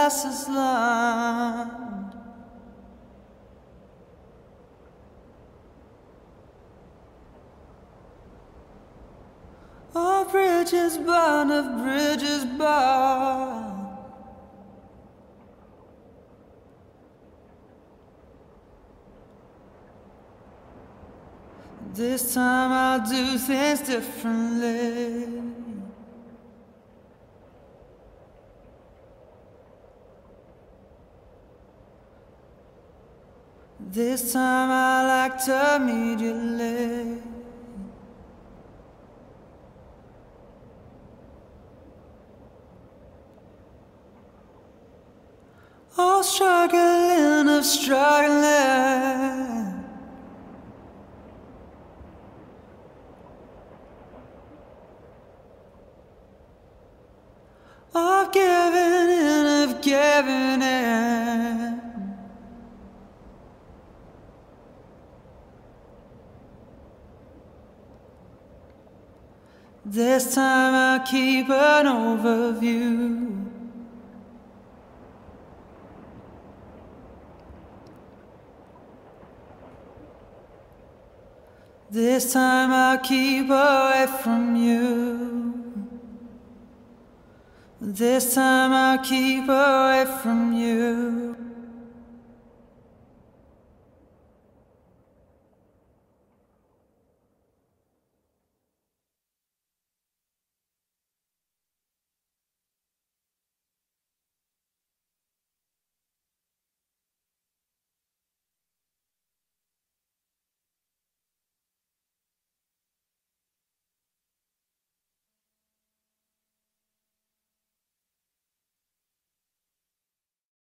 fastest land. Oh, bridges bound, of bridges bound. This time I'll do things differently. This time I'll act immediately. Oh, struggling of struggling. Of giving in, of giving in. This time I'll keep an overview. This time I'll keep away from you. This time I'll keep away from you.